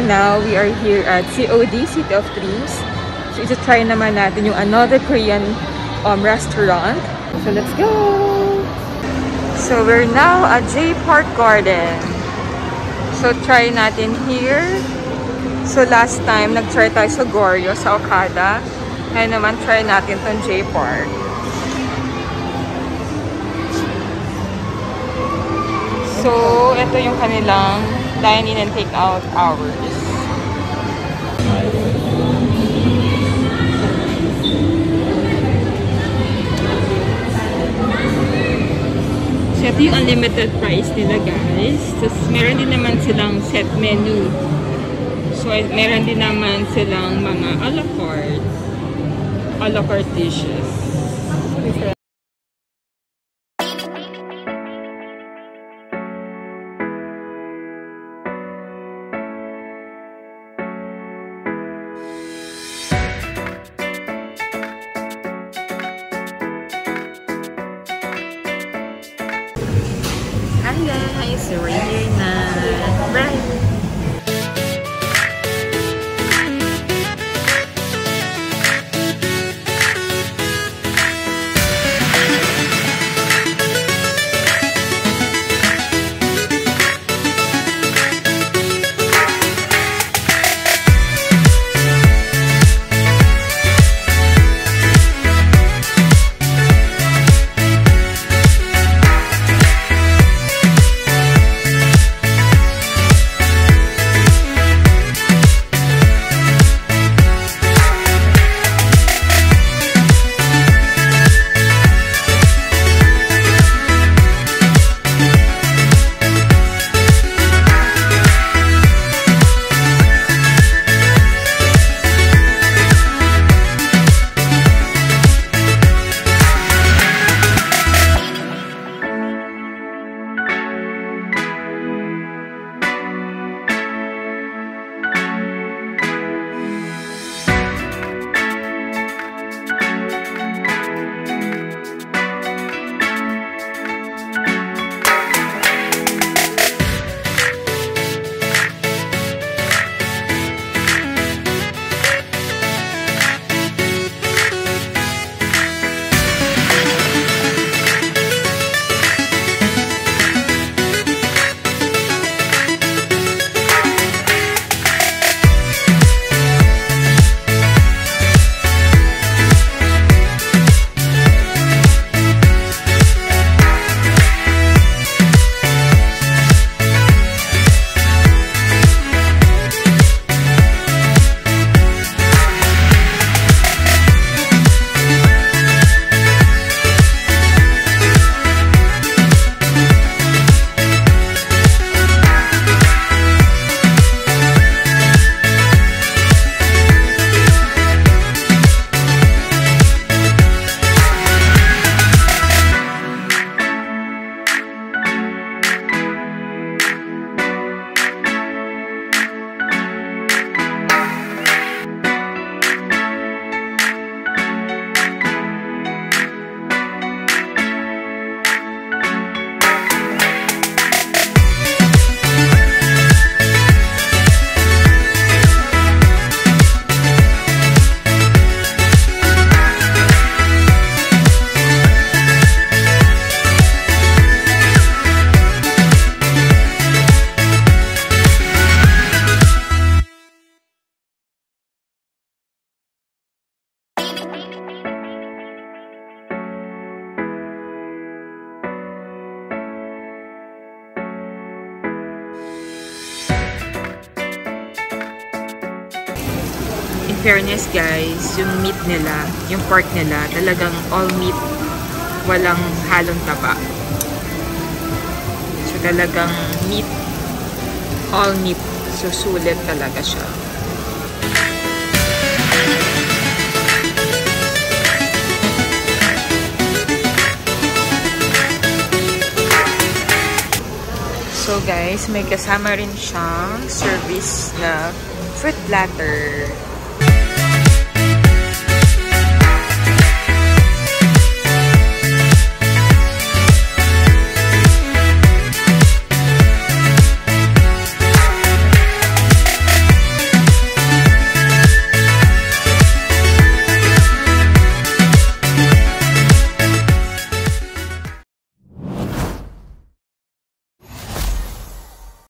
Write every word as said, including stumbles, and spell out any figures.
now, we are here at C O D, City of Dreams. So, ito-try naman natin yung another Korean um, restaurant. So, let's go! So, we're now at J.Park Garden. So, try natin here. So, last time, nag-try tayo sa Goryo, sa Okada. Ngayon naman, try natin tong J.Park. So, ito yung kanilang dine-in and take-out hours. So, ito yung unlimited price nila, guys. Tapos, meron din naman silang set menu. So, meron din naman silang mga a la carte, a la carte dishes. Hi guys, we're here na. Bye! Fairness guys, yung meat nila, yung pork nila, talagang all meat, walang halong taba. So talagang meat, all meat, so sulit talaga siya. So guys, may kasama rin siyang service na fruit platter.